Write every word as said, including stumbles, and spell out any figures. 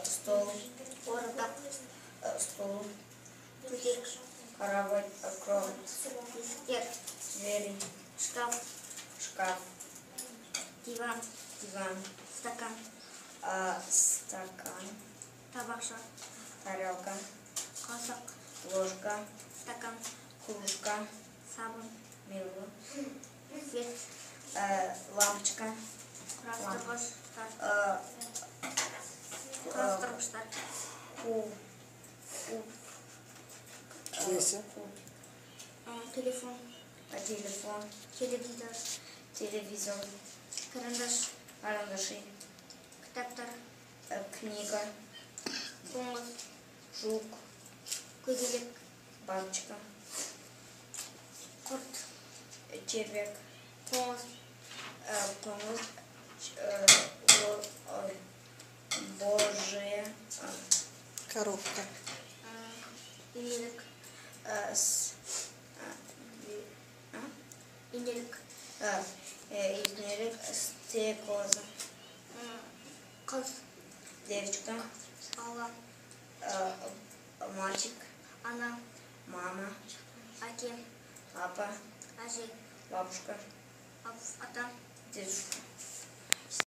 стол, Ордак. стул, Пузырь. кровать, кровать, Стер. двери, Шкаф. шкаф, Диван. диван, Стакан. а, стакан, Табакша. тарелка, Касак. ложка, Стакан. кружка, Сабын. мыло, Свет. э, лампочка, Құрастырғыштар. э, э, Құрастырғыштар. ку, ку, Кеся. Телефон. э, телефон, Телевизор. телевизор, Карандаш. карандаши, Кітаптар. э, книга, Қоңыз. жук, Көзелек. бабочка, Құрт. э, червяк, Қоңыз. э, помощь, э, ло- ой, божья, а, Коробка. Инелік. э, с, а, ви- а? Инелік. А, э, измерик, стекоза, Қыз. девочка, Бала. э, мальчик, Ана. мама, Әке. папа, Әже. бабушка, Ата. дедушка.